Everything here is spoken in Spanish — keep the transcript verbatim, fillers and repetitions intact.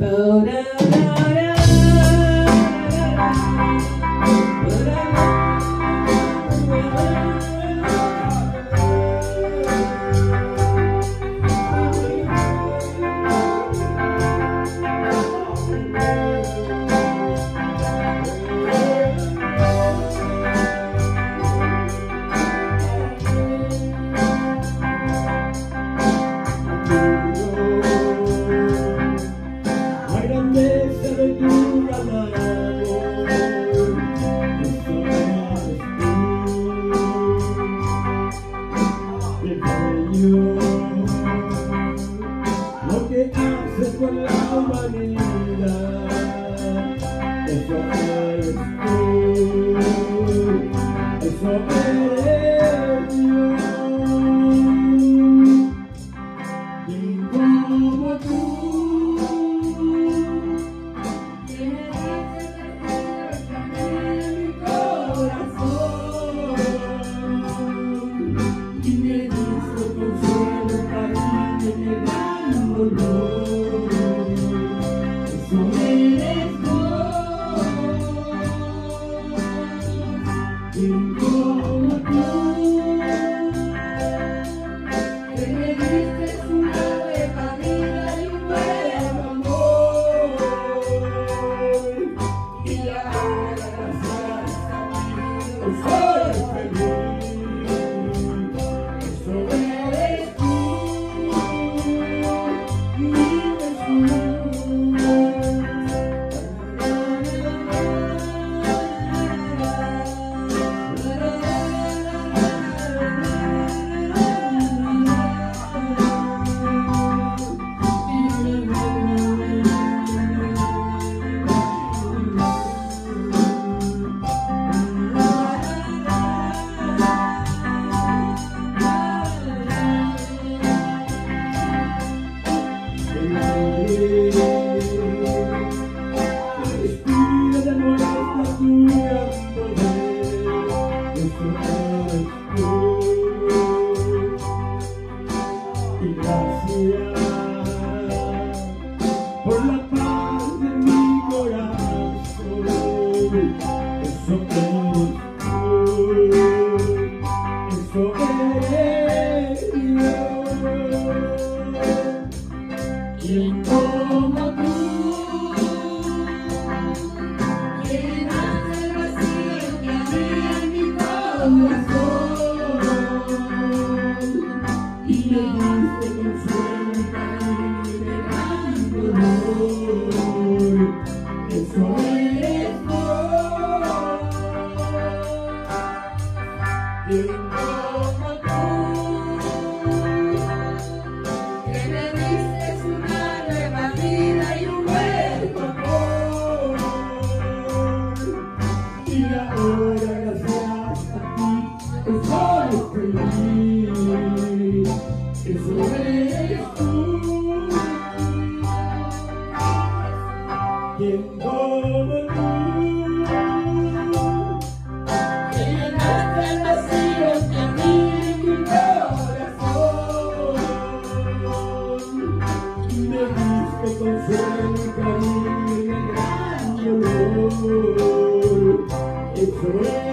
Lo que haces con la humanidad, eso eres tú, eso eres Dios. Y como tú, que me dices en mi corazón, y me dices consuelo para ti, me dan dolor. Eso eres vos. Y como tú, que me diste una nueva vida y un nuevo amor, y ahora gracias a ti yo soy feliz. Eso eres tú, mi Jesús. Y gracias por la paz de mi corazón. Eso eres tú, eso eres Dios. Quien como tú llenaste el vacío que había en mi corazón, y me diste consuelo y cariño y me dan dolor. Eso eres vos. Quien como tú, que me diste una nueva vida y un nuevo amor, y ahora gracias a ti yo soy feliz. Eso eres tú, quien como tú llenaste el vacío que había en mi corazón, y me diste consuelo y cariño y me gran dolor. Eso es